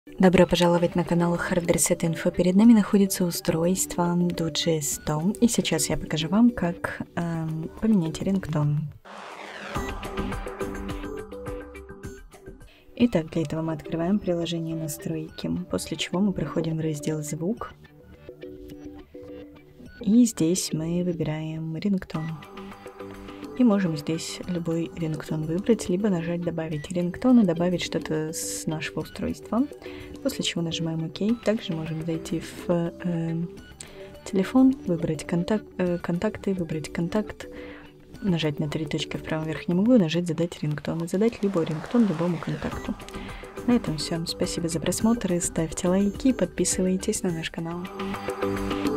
Добро пожаловать на канал Hard Reset Info. Перед нами находится устройство Duce 100, и сейчас я покажу вам, как поменять рингтон. Итак, для этого мы открываем приложение «Настройки», после чего мы проходим в раздел «Звук», и здесь мы выбираем рингтон. И можем здесь любой рингтон выбрать, либо нажать «Добавить рингтон» и добавить что-то с нашего устройства, после чего нажимаем «Ок». Также можем зайти в телефон, выбрать контакты, выбрать контакт, нажать на 3 точки в правом верхнем углу и нажать «Задать рингтон», и задать любой рингтон любому контакту. На этом все. Спасибо за просмотр, ставьте лайки и подписывайтесь на наш канал.